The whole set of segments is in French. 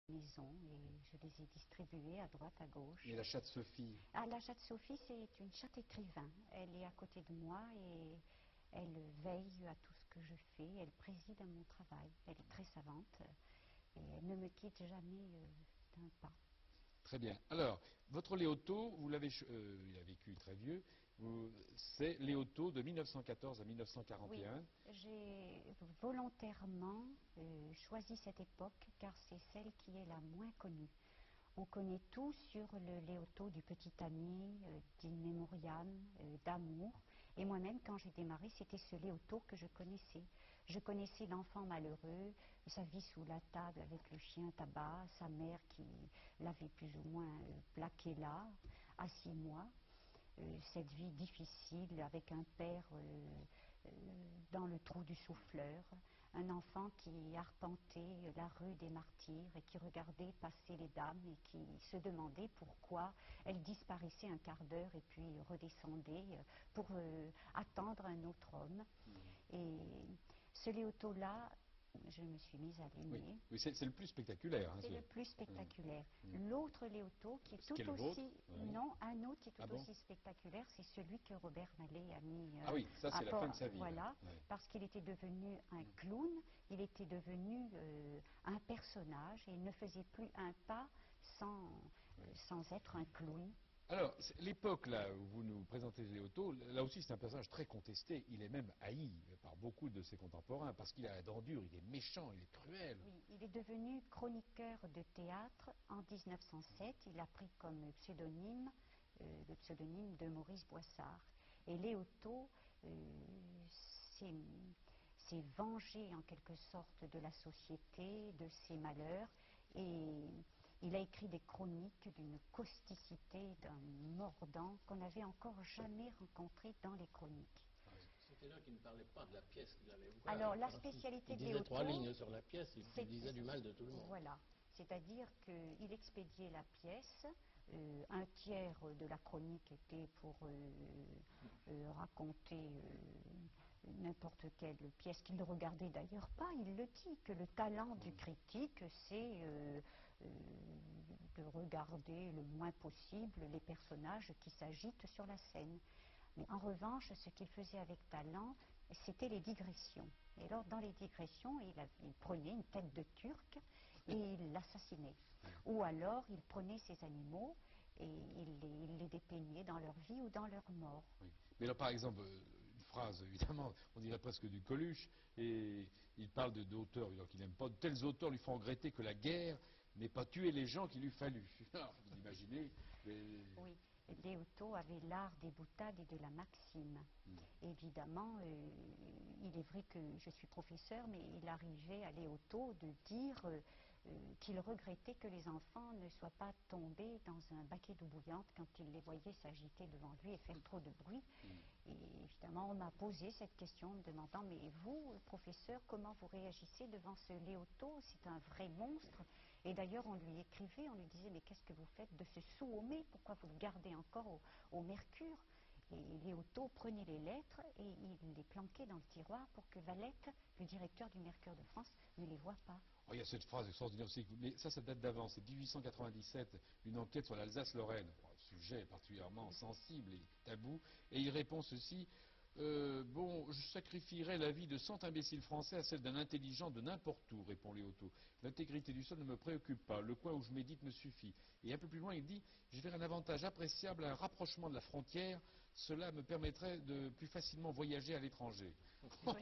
maison et je les ai distribués à droite, à gauche. Et la chatte Sophie? Ah, la chatte Sophie, c'est une chatte écrivain. Elle est à côté de moi et elle veille à tout ce que je fais. Elle préside à mon travail. Elle est très savante et elle ne me quitte jamais d'un pas. Très bien. Alors, votre Léoto, vous l'avez, il a vécu très vieux, c'est Léoto de 1914 à 1941. Oui, j'ai volontairement choisi cette époque car c'est celle qui est la moins connue. On connaît tout sur le Léoto du petit ami, d'In Memoriam, d'Amour. Et moi-même, quand j'ai démarré, c'était ce Léoto que je connaissais. Je connaissais l'enfant malheureux, sa vie sous la table avec le chien tabac, sa mère qui l'avait plus ou moins plaqué là, à 6 mois. Cette vie difficile avec un père dans le trou du souffleur, un enfant qui arpentait la rue des Martyrs et qui regardait passer les dames et qui se demandait pourquoi elles disparaissaient un quart d'heure et puis redescendaient pour attendre un autre homme. Et ce Léoto-là, je me suis mise à l'aimer. Oui, c'est le plus spectaculaire. Hein, c'est le plus spectaculaire. L'autre Léoto, qui est tout aussi... Non, un autre qui est tout aussi spectaculaire, c'est celui que Robert Mallet a mis... ah oui, ça c'est la fin de sa vie. Voilà, parce qu'il était devenu un clown, il était devenu un personnage, et il ne faisait plus un pas sans être un clown. Alors, l'époque là où vous nous présentez Léoto, là aussi c'est un personnage très contesté. Il est même haï par beaucoup de ses contemporains parce qu'il a la dent dure, il est méchant, il est cruel. Oui, il est devenu chroniqueur de théâtre en 1907. Il a pris comme pseudonyme le pseudonyme de Maurice Boissard. Et Léoto s'est vengé en quelque sorte de la société, de ses malheurs, et il a écrit des chroniques d'une causticité, d'un mordant qu'on n'avait encore jamais rencontré dans les chroniques. C'était là qu'il ne parlait pas de la pièce qu'il avait ouverte. Alors la spécialité de Léoto... Il disait 3 lignes sur la pièce, il disait du mal de tout le monde. Voilà, c'est-à-dire qu'il expédiait la pièce, un tiers de la chronique était pour raconter n'importe quelle pièce qu'il ne regardait d'ailleurs pas. Il le dit, que le talent du critique, c'est de regarder le moins possible les personnages qui s'agitent sur la scène. Mais en revanche, ce qu'il faisait avec talent, c'était les digressions. Et alors, dans les digressions, il prenait une tête de Turc et il l'assassinait. Ou alors, il prenait ces animaux et il les dépeignait dans leur vie ou dans leur mort. Oui. Mais là, par exemple, une phrase, évidemment, on dirait presque du Coluche, et il parle d'auteurs qu'il n'aime pas. De tels auteurs lui font regretter que la guerre n'ait pas tué les gens qu'il eût fallu. Alors, vous imaginez Oui. Léoto avait l'art des boutades et de la maxime. Évidemment, il est vrai que je suis professeur, mais il arrivait à Léoto de dire qu'il regrettait que les enfants ne soient pas tombés dans un baquet d'eau bouillante quand il les voyait s'agiter devant lui et faire trop de bruit. Et évidemment, on m'a posé cette question en me demandant, mais vous, professeur, comment vous réagissez devant ce Léoto? C'est un vrai monstre. Et d'ailleurs, on lui écrivait, on lui disait, mais qu'est-ce que vous faites de ce sous-homé? Pourquoi vous le gardez encore au mercure? Et Léoto prenait les lettres et il les planquait dans le tiroir pour que Valette, le directeur du Mercure de France, ne les voie pas. Oh, il y a cette phrase extraordinaire aussi, mais ça date d'avant, c'est 1897, une enquête sur l'Alsace-Lorraine, un sujet particulièrement sensible et tabou, et il répond ceci, bon, je sacrifierais la vie de 100 imbéciles français à celle d'un intelligent de n'importe où, répond Léoto. L'intégrité du sol ne me préoccupe pas, le coin où je médite me suffit. Et un peu plus loin, il dit, je verrais un avantage appréciable à un rapprochement de la frontière, cela me permettrait de plus facilement voyager à l'étranger. Vous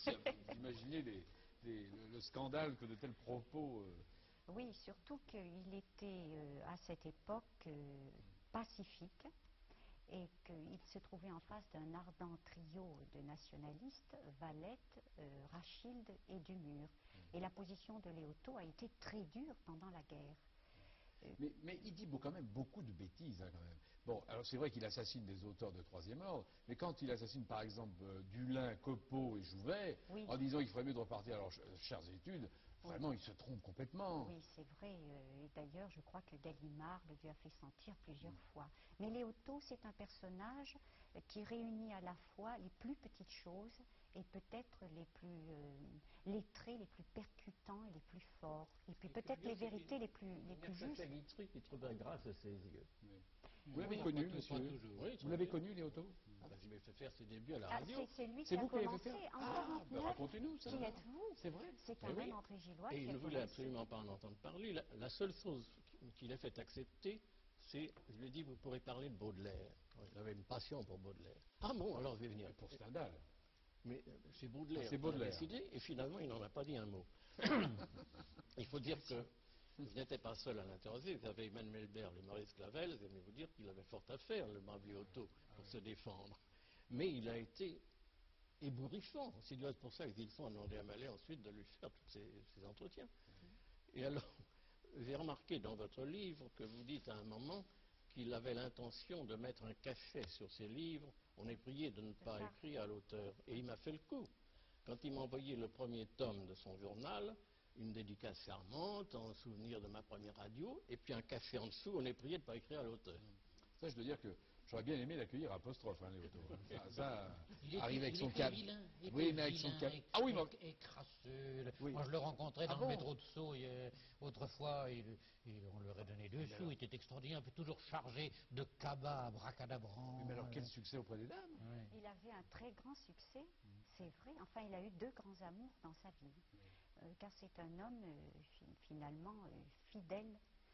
imaginez le scandale que de tels propos... Oui, surtout qu'il était à cette époque pacifique et qu'il se trouvait en face d'un ardent trio de nationalistes, Valette, Rachilde et Dumur. Et la position de Léoto a été très dure pendant la guerre. Mais il dit quand même beaucoup de bêtises, hein, quand même. Bon, alors c'est vrai qu'il assassine des auteurs de troisième ordre, mais quand il assassine par exemple Dulin, Copeau et Jouvet, en disant qu'il ferait mieux de repartir à leurs chères études, vraiment il se trompe complètement. Oui, c'est vrai. Et d'ailleurs, je crois que Gallimard le lui a fait sentir plusieurs fois. Mais Léoto, c'est un personnage qui réunit à la fois les plus petites choses et peut-être les plus lettrés, les plus percutants et les plus forts. Et puis peut-être les vérités les plus justes. Guitry qui trouvait grâce à ses yeux. Oui. Vous l'avez connu, monsieur? Vous l'avez connu, Léoto? Je lui ai fait faire ses débuts à la radio. C'est lui qui a commencé en 49. Racontez-nous ça. Qui êtes-vous? C'est vrai. C'est quand même André Gillois Et qui il a ne voulait commencé. absolument pas en entendre parler. La seule chose qu'il a fait accepter, c'est, je lui ai dit, vous pourrez parler de Baudelaire. Il avait une passion pour Baudelaire. Ah bon, alors je vais venir. Pour Stendhal. Mais c'est Baudelaire. C'est Baudelaire. Qui a décidé, et finalement, il n'en a pas dit un mot. Il faut dire que je n'étais pas seul à l'interroger. Vous avez Emmanuel Berle et Maurice Clavel, vous allez vous dire qu'il avait fort à faire, le brave Léoto, pour se défendre. Mais il a été ébouriffant. C'est d'ailleurs pour ça que Wilson a demandé à Mallet ensuite de lui faire tous ces entretiens. Et alors, j'ai remarqué dans votre livre que vous dites à un moment qu'il avait l'intention de mettre un cachet sur ses livres. On est prié de ne pas écrire à l'auteur. Et il m'a fait le coup. Quand il m'a envoyé le premier tome de son journal, une dédicace charmante en souvenir de ma première radio, et puis un cachet en dessous, on est prié de ne pas écrire à l'auteur. Ça, je dois dire que j'aurais bien aimé l'accueillir à apostrophe, hein, Léoto. Ça arrive avec son cadre. Oui, mais avec son cadre. Ah oui, mais crasseux. Oui. Moi, je le rencontrais dans le métro de Sceaux autrefois, on leur a donné deux sous, il était extraordinaire, puis toujours chargé de cabas abracadabrants. Mais alors, quel succès auprès des dames. Il avait un très grand succès, c'est vrai. Enfin, il a eu deux grands amours dans sa vie. Car c'est un homme, finalement, fidèle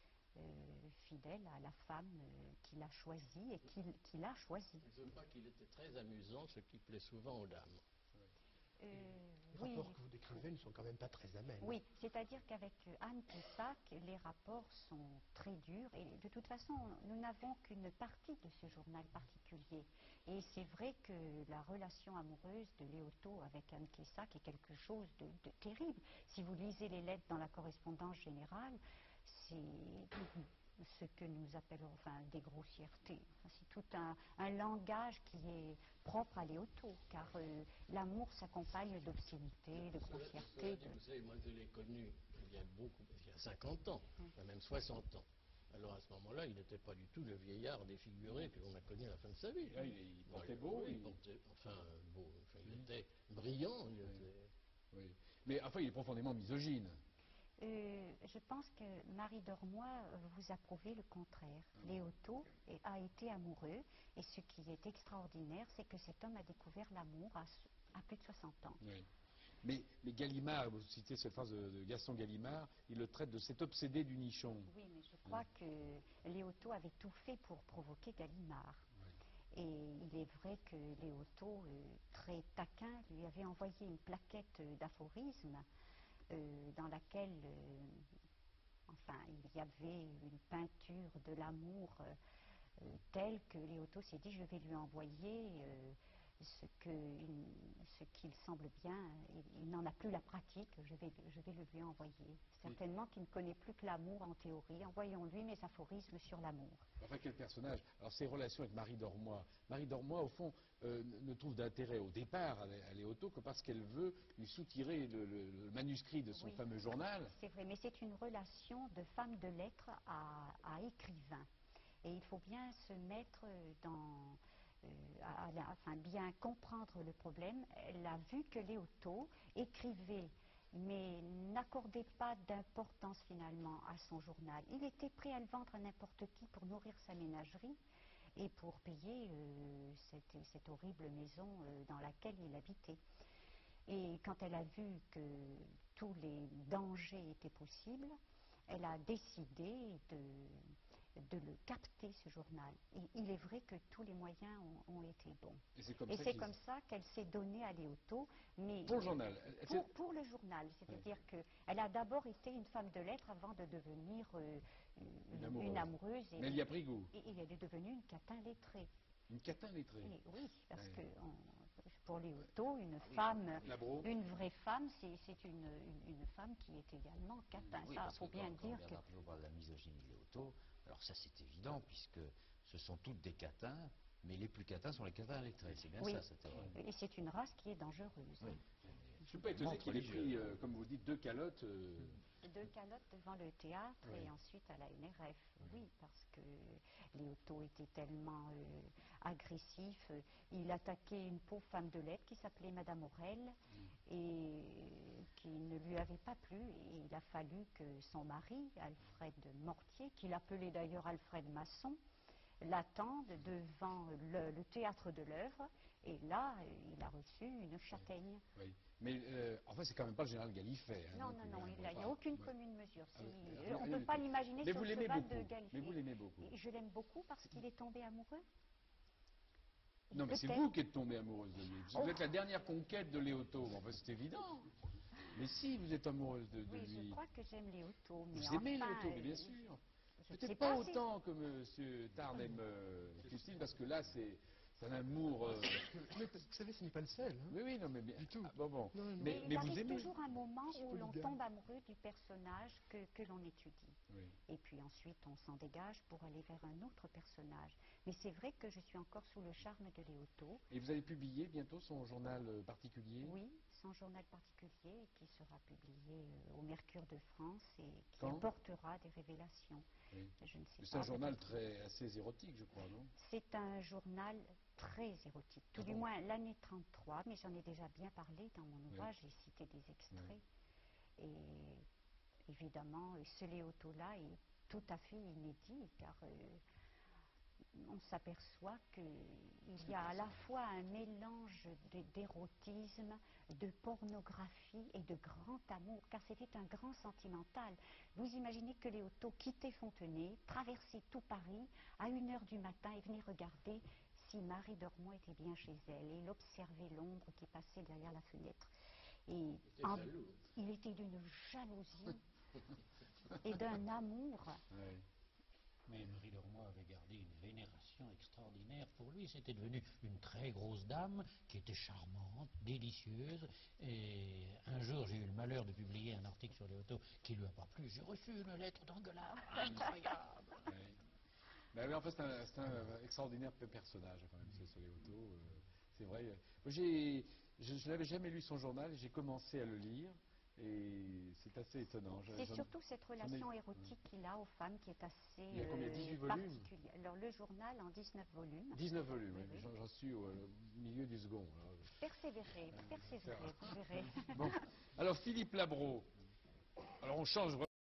à la femme qu'il a choisie et qu'il a choisie. Je crois qu'il était très amusant, ce qui plaît souvent aux dames. Les rapports que vous décrivez ne sont quand même pas très amènes. Oui, c'est-à-dire qu'avec Anne Pessac, les rapports sont très durs et de toute façon, nous n'avons qu'une partie de ce journal particulier. Et c'est vrai que la relation amoureuse de Léoto avec Anne Pessac est quelque chose de terrible. Si vous lisez les lettres dans la correspondance générale, c'est ce que nous appelons des grossièretés. C'est tout un langage qui est propre à Léoto, car l'amour s'accompagne d'obscénité, de grossièreté. Vous savez, moi je l'ai connu il y a 50 ans, même 60 ans. Alors à ce moment-là, il n'était pas du tout le vieillard défiguré que l'on a connu à la fin de sa vie. Il portait beau. Il portait, beau. Il était brillant. Oui. Mais enfin, il est profondément misogyne. Je pense que Marie Dormoy vous a prouvé le contraire. Léoto a été amoureux, et ce qui est extraordinaire, c'est que cet homme a découvert l'amour à plus de 60 ans. Oui. Mais Gallimard, vous citez cette phrase de Gaston Gallimard, il le traite de cet obsédé du nichon. Oui, mais je crois que Léoto avait tout fait pour provoquer Gallimard. Oui. Et il est vrai que Léoto, très taquin, lui avait envoyé une plaquette d'aphorismes dans laquelle il y avait une peinture de l'amour telle que Léoto s'est dit je vais lui envoyer ce qu'il semble bien, il n'en a plus la pratique, je vais le lui envoyer. Certainement qu'il ne connaît plus que l'amour en théorie, envoyons-lui mes aphorismes sur l'amour. Enfin, quel personnage. Alors, ses relations avec Marie Dormoy. Marie Dormoy, au fond, ne trouve d'intérêt au départ à Léoto que parce qu'elle veut lui soutirer le manuscrit de son fameux journal. C'est vrai, mais c'est une relation de femme de lettres à écrivain. Et il faut bien se mettre dans... bien comprendre le problème. Elle a vu que Léoto écrivait, mais n'accordait pas d'importance finalement à son journal. Il était prêt à le vendre à n'importe qui pour nourrir sa ménagerie et pour payer cette horrible maison dans laquelle il habitait. Et quand elle a vu que tous les dangers étaient possibles, elle a décidé de le capter, ce journal. Et il est vrai que tous les moyens ont été bons. Et c'est comme ça qu'elle s'est donnée à Léoto. Mais pour le journal. Pour le journal. C'est-à-dire qu'elle a d'abord été une femme de lettres avant de devenir une amoureuse. Mais elle y a pris goût. Et elle est devenue une catin lettrée. Une catin lettrée. Oui, parce que pour Léoto, une femme, une vraie femme, c'est une femme qui est également catin. Oui, ça, il faut bien dire que... On parle de la misogynie de Léoto, alors ça c'est évident, puisque ce sont toutes des catins, mais les plus catins sont les catins lettrés, c'est bien ça, cette erreur. Et c'est une race qui est dangereuse. Oui. Je ne suis pas étonné qu'il ait pris, comme vous dites, deux calottes 2 calottes devant le théâtre Oui. et ensuite à la NRF. Oui, parce que Léoto était tellement agressif. Il attaquait une pauvre femme de lettres qui s'appelait Madame Aurel et qui ne lui avait pas plu. Et il a fallu que son mari, Alfred Mortier, qu'il appelait d'ailleurs Alfred Masson, l'attende devant le théâtre de l'œuvre. Et là, il a reçu une châtaigne. Oui. Mais enfin, c'est quand même pas le général Gallifet. Non, plus, non, hein, il n'y a aucune commune mesure. On ne mais- peut pas l'imaginer mais sur vous le l'aimez cheval beaucoup. de Gallifet. Mais vous l'aimez beaucoup. Et je l'aime beaucoup parce qu'il est tombé amoureux. Non, mais c'est Peut-être. vous qui êtes tombée amoureuse de lui. Vous Oh. êtes la dernière conquête de Léoto. Enfin, c'est évident. Mais si, vous êtes amoureuse de Oui, lui. je crois que j'aime Léoto. Mais Vous aimez enfin, Léoto, mais bien sûr. je ne sais Peut-être pas si- autant que M. Tarn aime Christine, parce que là, c'est un amour. Mais vous savez, ce n'est pas le seul. Hein. Oui, oui, non, mais bien. Du tout. Ah, bon. Non, non, non. Mais il Mais vous arrive aimez. toujours un moment Je suis où l'on polygame. tombe amoureux du personnage que l'on étudie. Oui. Et puis ensuite, on s'en dégage pour aller vers un autre personnage. Mais c'est vrai que je suis encore sous le charme de Léoto. Et vous allez publier bientôt son journal particulier. Oui, son journal particulier qui sera publié au Mercure de France et qui Quand apportera des révélations. Oui. Je ne sais C'est un pas, journal peut-être. assez érotique, je crois, non? C'est un journal très érotique, tout Ah du bon moins l'année 33, mais j'en ai déjà bien parlé dans mon ouvrage, j'ai cité des extraits. Et évidemment, ce Léoto-là est tout à fait inédit, car on s'aperçoit qu'il y a à la fois un mélange d'érotisme, de pornographie et de grand amour, car c'était un grand sentimental. Vous imaginez que Léoto quittait Fontenay, traversait tout Paris à 1h du matin et venait regarder si Marie d'Ormont était bien chez elle. Et il observait l'ombre qui passait derrière la fenêtre. Et il était d'une jalousie et d'un amour. Oui. Mais Marie d'Ormont avait gardé une vénération extraordinaire pour lui. C'était devenu une très grosse dame qui était charmante, délicieuse. Et un jour, j'ai eu le malheur de publier un article sur Léoto qui lui a pas plu. J'ai reçu une lettre d'engueulade incroyable. Oui. Ben oui, en fait, c'est un extraordinaire personnage, quand même, ce Léoto. C'est vrai. Je n'avais jamais lu son journal et j'ai commencé à le lire. Et c'est assez étonnant. C'est surtout cette relation érotique qu'il a aux femmes qui est assez Il y a combien, 18 volumes particulière. Alors le journal en 19 volumes. 19 volumes, Oui, oui. oui. J'en suis au milieu du second. Persévérez, vous verrez. Bon, alors Philippe Labro. Alors on change